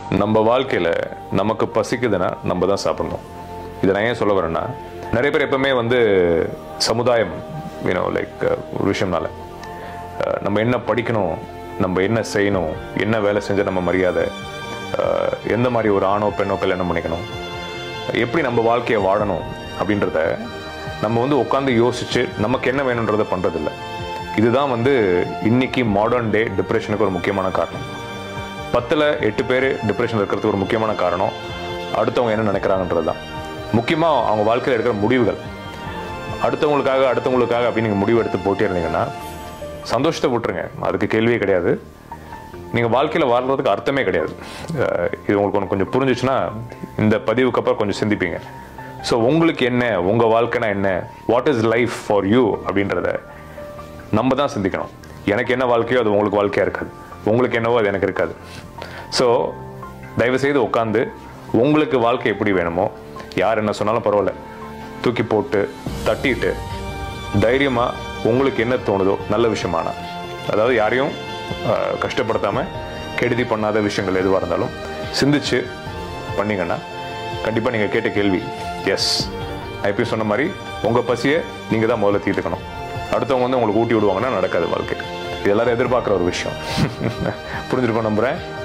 நம்ம வாழ்க்கையில் நமக்கு பசிக்குதுன்னா நம்ம தான் சாப்பிடணும். இதை நான் ஏன் சொல்ல வரேன்னா, நிறைய பேர் எப்பவுமே வந்து சமுதாயம் லைக் ஒரு விஷயம்னால நம்ம என்ன படிக்கணும், நம்ம என்ன செய்யணும், என்ன வேலை செஞ்சால் நம்ம மரியாதை, எந்த மாதிரி ஒரு ஆணோ பெண்ணோ கல்யாணம் பண்ணிக்கணும், எப்படி நம்ம வாழ்க்கையை வாழணும் அப்படின்றத நம்ம வந்து உட்காந்து யோசிச்சு நமக்கு என்ன வேணுன்றதை பண்ணுறதில்ல. இதுதான் வந்து இன்னைக்கு மாடர்ன் டே டிப்ரெஷனுக்கு ஒரு முக்கியமான காரணம். 10ல் 8 பேர் டிப்ரெஷனில் இருக்கிறதுக்கு ஒரு முக்கியமான காரணம் அடுத்தவங்க என்ன நினைக்கிறாங்கன்றது தான். முக்கியமாக அவங்க வாழ்க்கையில் எடுக்கிற முடிவுகள். அடுத்தவங்களுக்காக அப்படின்னு நீங்கள் முடிவு எடுத்து போட்டே இருந்தீங்கன்னா சந்தோஷத்தை விட்டுருங்க, அதுக்கு கேள்வியே கிடையாது. நீங்கள் வாழ்க்கையில் வாழ்றதுக்கு அர்த்தமே கிடையாது. இது உங்களுக்கு கொஞ்சம் புரிஞ்சிச்சுன்னா இந்த பதிவுக்கு அப்புறம் கொஞ்சம் சிந்திப்பீங்க. ஸோ உங்களுக்கு என்ன, உங்கள் வாழ்க்கைனா என்ன, what is life for you அப்படின்றத நம்ம தான் சிந்திக்கணும். எனக்கு என்ன வாழ்க்கையோ அது உங்களுக்கு வாழ்க்கையாக இருக்காது, உங்களுக்கு என்னவோ அது எனக்கு இருக்காது. ஸோ தயவுசெய்து உட்காந்து உங்களுக்கு வாழ்க்கை எப்படி வேணுமோ, யார் என்ன சொன்னாலும் பரவாயில்ல, தூக்கி போட்டு தட்டிட்டு தைரியமாக உங்களுக்கு என்ன தோணுதோ நல்ல விஷயமான, அதாவது யாரையும் கஷ்டப்படுத்தாமல் கெடுதி பண்ணாத விஷயங்கள் எதுவாக இருந்தாலும் சிந்திச்சு பண்ணிங்கன்னா கண்டிப்பாக நீங்கள் கேட்ட கேள்வி எஸ். நான் எப்பயும் சொன்ன மாதிரி உங்கள் பசியை நீங்கள் தான் முதல்ல தீர்த்துக்கணும். அடுத்தவங்க வந்து உங்களுக்கு ஊட்டி விடுவாங்கன்னா நடக்காது வாழ்க்கை. இது எல்லாரும் எதிர்பார்க்குற ஒரு விஷயம். புரிஞ்சிருக்கோம் நம்புகிறேன்.